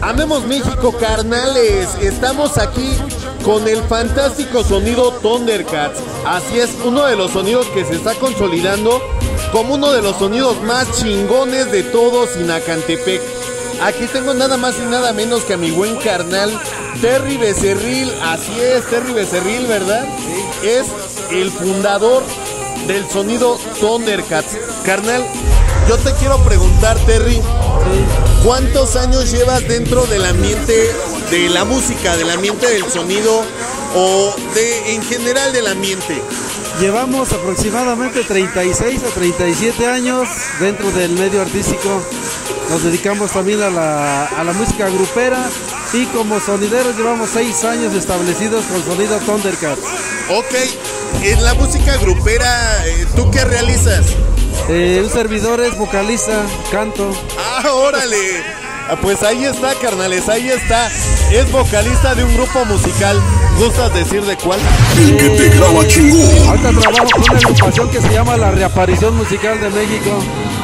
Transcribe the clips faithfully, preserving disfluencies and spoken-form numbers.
Amemos México, carnales. Estamos aquí con el fantástico sonido Thundercats. Así es, uno de los sonidos que se está consolidando como uno de los sonidos más chingones de todo Sinacantepec. Aquí tengo nada más y nada menos que a mi buen carnal Terry Becerril. Así es, Terry Becerril, ¿verdad? Sí. Es el fundador del sonido Thundercats. Carnal, yo te quiero preguntar, Terry, ¿cuántos años llevas dentro del ambiente de la música, del ambiente del sonido o de en general del ambiente? Llevamos aproximadamente treinta y seis a treinta y siete años dentro del medio artístico. Nos dedicamos también a la, a la música grupera y como sonideros llevamos seis años establecidos con sonido Thundercats. Ok, en la música grupera, ¿tú qué realizas? Eh, un servidor es vocalista, canto. ¡Ah, órale! Pues ahí está, carnales, ahí está. Es vocalista de un grupo musical. ¿Gustas decir de cuál? El que te graba chingón. Ahorita trabajo con una agrupación que se llama La Reaparición Musical de México,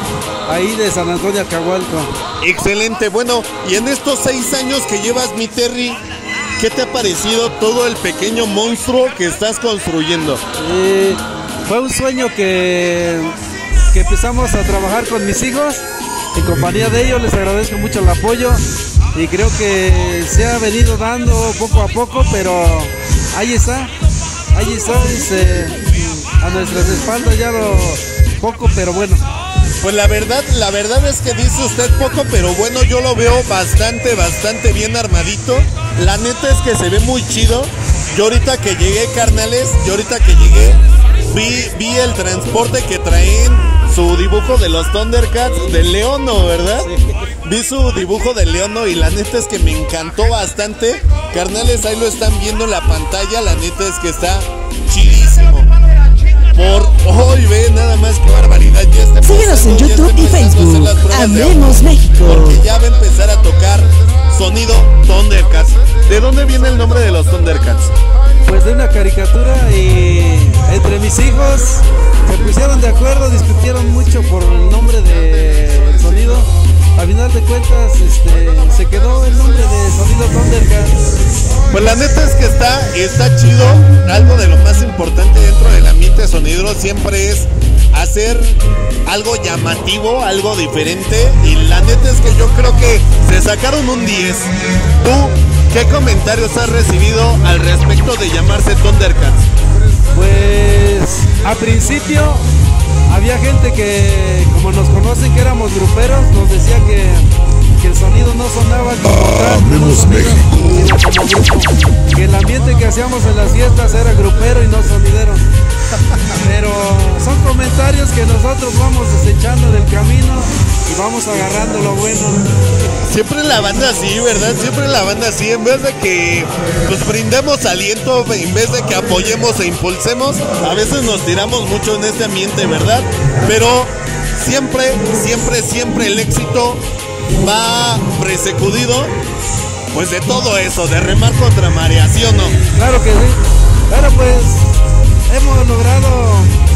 ahí de San Antonio Acahualco. Excelente, bueno, y en estos seis años que llevas, mi Terry, ¿qué te ha parecido todo el pequeño monstruo que estás construyendo? Eh, fue un sueño que, que empezamos a trabajar con mis hijos. En compañía de ellos les agradezco mucho el apoyo y creo que se ha venido dando poco a poco, pero ahí está, ahí está, dice, a nuestras espaldas ya lo poco, pero bueno. Pues la verdad, la verdad es que dice usted poco, pero bueno, yo lo veo bastante, bastante bien armadito. La neta es que se ve muy chido. Yo ahorita que llegué, carnales, yo ahorita que llegué, vi, vi el transporte que traen. Su dibujo de los Thundercats, de Leono, ¿verdad? Sí. Vi su dibujo de Leono y la neta es que me encantó bastante. Carnales, ahí lo están viendo en la pantalla, la neta es que está chidísimo. Por hoy, ve, nada más que barbaridad. Ya está. Síguenos en YouTube y Facebook. Amemos México. Porque ya va a empezar a tocar sonido Thundercats. ¿De dónde viene el nombre de los Thundercats? Pues de una caricatura y entre mis hijos se pusieron de acuerdo, discutieron mucho por el nombre del sonido. A final de cuentas este, se quedó el nombre de sonido Thundercats. Pues la neta es que está, está chido. Algo de lo más importante dentro del ambiente sonidero siempre es hacer algo llamativo, algo diferente. Y la neta es que yo creo que se sacaron un diez. ¿Tú qué comentarios has recibido al respecto de llamarse Thundercats? Pues a principio había gente que, como nos conocen que éramos gruperos, nos decía que, que el sonido no sonaba como tal, no sonido, sino como grupo, que el ambiente que hacíamos en las fiestas era grupero y no sonidero. Pero son comentarios que nosotros vamos desechando del camino y vamos agarrando lo bueno. Siempre la banda así, ¿verdad? Siempre la banda así, en vez de que pues brindemos aliento, en vez de que apoyemos e impulsemos, a veces nos tiramos mucho en este ambiente, ¿verdad? Pero siempre, siempre, siempre el éxito va presecudido pues de todo eso, de remar contra marea, ¿sí o no? Claro que sí, pero pues hemos logrado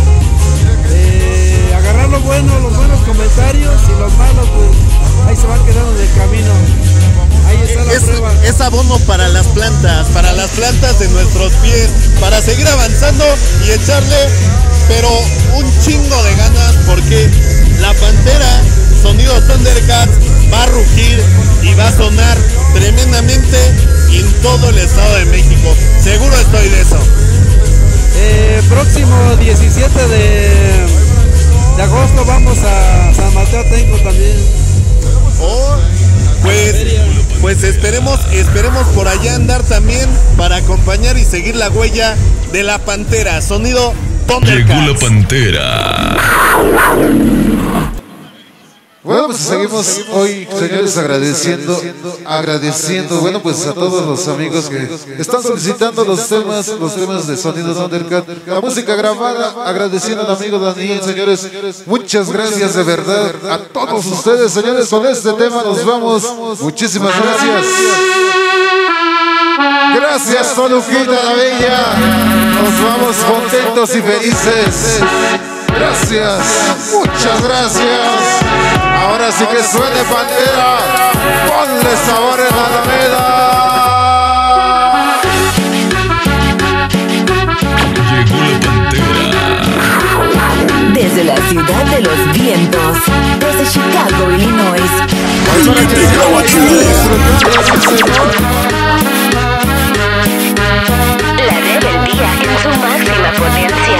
eh, agarrar lo bueno, los buenos comentarios y los malos pues ahí se van quedando en el camino. Ahí está la es, prueba. Es abono para las plantas, para las plantas de nuestros pies, para seguir avanzando y echarle, pero un chingo de ganas, porque la Pantera, sonido Thundercats, va a rugir y va a sonar tremendamente en todo el Estado de México. Seguro estoy de eso. Eh, próximo diecisiete de, de agosto vamos a San Mateo Atenco también. Oh, pues, pues esperemos, esperemos por allá andar también para acompañar y seguir la huella de la Pantera, sonido Thundercats. Llegó la Pantera. Bueno, pues seguimos hoy, señores, agradeciendo, agradeciendo, bueno, pues a todos los amigos que están solicitando los temas, los temas de sonido Thundercats, la música grabada, agradeciendo al amigo Daniel, señores, muchas gracias de verdad a todos ustedes, señores, con este tema nos vamos, muchísimas gracias. Gracias, Toluquita la Bella, nos vamos contentos y felices. Gracias, muchas gracias. Ahora sí que suene Pantera, ponle sabor en la desde Chicago, Illinois. Que te graba chingón. La rebeldía en su máxima potencia.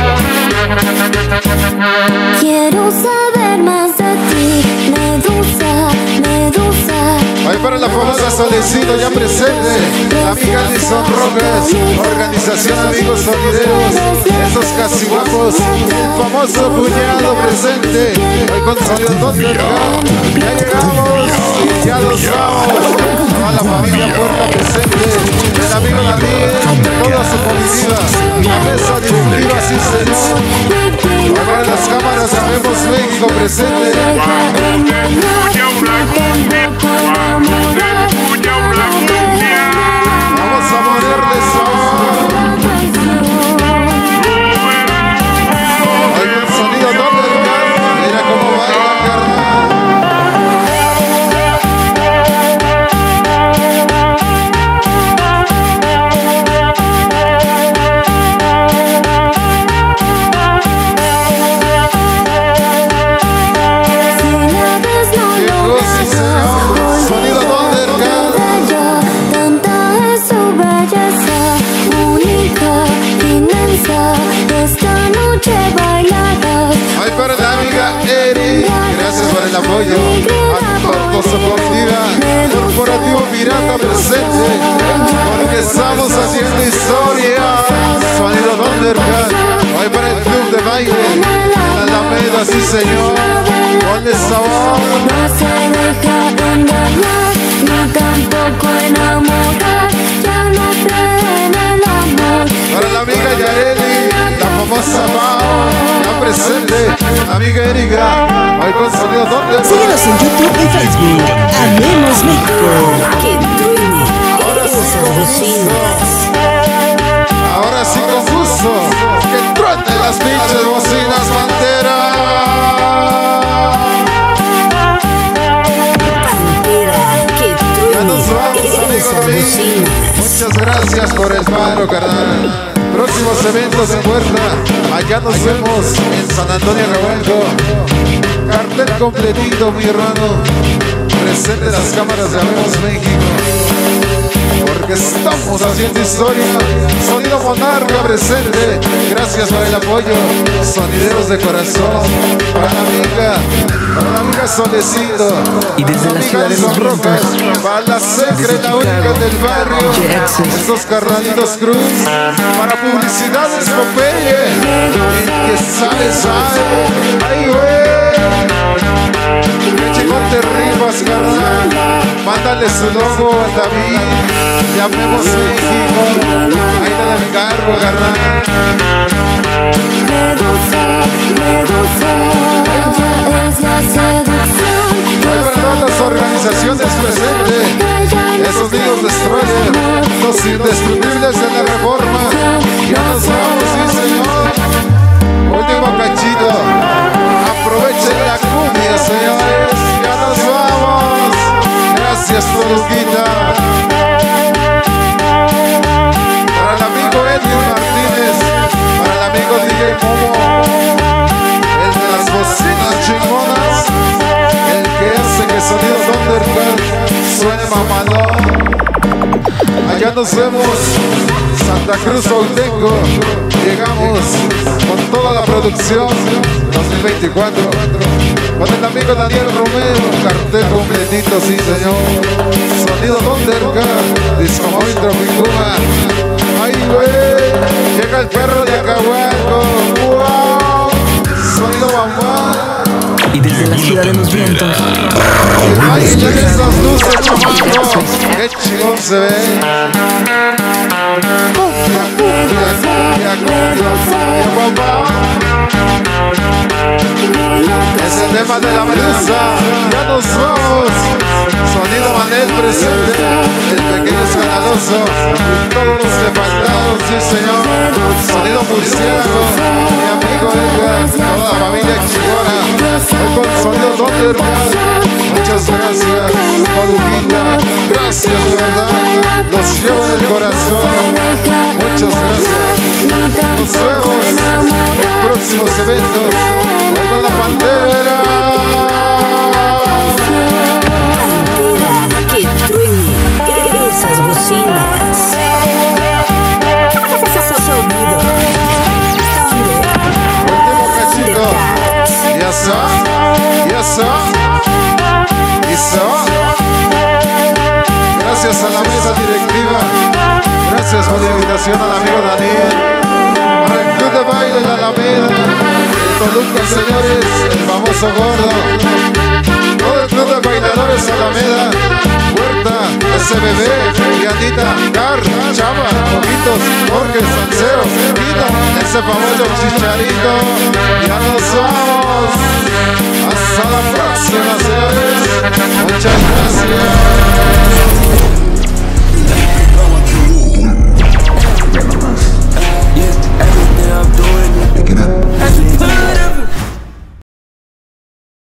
Quiero saber más de ti, Medusa, Medusa. Ahí para la famosa Solecito ya presente, la amiga Alison Rojas, organización Amigos Sonideros, esos casi guapos, el famoso cuñado presente, hoy con Sonido Thundercat, ya llegamos y ya los vamos, toda la familia Puerta presente, el amigo David, toda su comitiva, la mesa directiva, sí señor, ahora las cámaras sabemos México presente. Vamos a ponerle sabor. Oiga el sonido Thundercat, mira cómo baila carnal. Sonido Thundercat. Tanta es su belleza, única, inmensa. Esta noche bailarás. Ay, para la amiga Eri, gracias por el apoyo. A Corposo Comitiva, Corporativo Pirata presente, porque estamos haciendo historia. Sonido Thundercat. Ay, para el club de baile, en la Alameda, sí señor. Ponle sabor. No se deja engañar, ni tampoco enamorar. Ya no cree en el amor. Para la amiga Yareli, la famosa Mao, la presente, amiga Erika, hoy con Sonido Thundercat. Síguenos en YouTube y Facebook. Amemos México. Que truene esas bocinas. Ahora sí con gusto, que truene las pinches bocinas Pantera. Que Ya nos vamos, truene amigo esas David. bocinas. Muchas gracias por el paro, carnal. Próximos eventos en puerta. Allá nos vemos en San Antonio Revuelco. Cartel completito, mi hermano. Presente las cámaras de Amemos México. Porque estamos haciendo historia. Sonido Monarca presente. Gracias por el apoyo. Sonideros de corazón. Para la amiga, para la amiga Solecito. Y desde la ciudad de los Rocas. Para la secre, la única del barrio. Estos carnalitos Cruz. Para publicidades Popeye. El que sale, sale. Ay, güey. Que chingón te rifas, carnal. Mándale su logo a David. Llamemos México. Ahí te el carro, carnal. Medusa, Medusa, ella es la seducción. Hay para todas las organizaciones presentes. Esos niños destroyer. Los indestructibles de la reforma. Ya nos vamos, sí señor. Último cachito. Aprovechen la cumbia, señores. Ya nos vamos. Gracias, Toluquita. Para el amigo Edwin Martínez. Para el amigo D J Momo. El de las bocinas chingonas. El que hace que Sonido Thundercat suene mamalón. Allá nos vemos. Santa Cruz Autenco. Llegamos con toda la producción dos mil veinticuatro con el amigo Daniel Romero, cartel completito, sí señor. Sonido Thundercat, Disco Móvil Tropicuma. Ay güey, llega el perro de Acahuaco. Wow, sonido Bambá. Y desde la ciudad de los vientos. Ay, chequen esas luces, chamaco. Qué chingón se ve. Cumbia, cumbia, cumbia, cumbia, cumbia, papá. Es el tema de la Medusa. Ya nos vamos. Sonido Manel presente. El pequeño escandaloso. Todos los que faltaron, sí señor. Sonido Murciélago. Mi amigo Edgar. Toda la familia chingona. Hoy con Sonido Thundercat. Muchas gracias. Columita. Gracias, de verdad. Los llevo en el corazón. Muchas gracias. Nos vemos en próximos eventos. Con la Pantera. Gracias a la mesa directiva. Gracias por la invitación al amigo Daniel. Al club de baile de la Alameda. El Toluca, señores. El famoso gordo. Todo el club de bailadores Alameda. Huerta, S B B, Dianita, Car, Chava, Ojitos, Jorge, Sancero, Tino, ese famoso Chicharito. Ya nos vamos. Hasta la próxima, señores. Muchas gracias.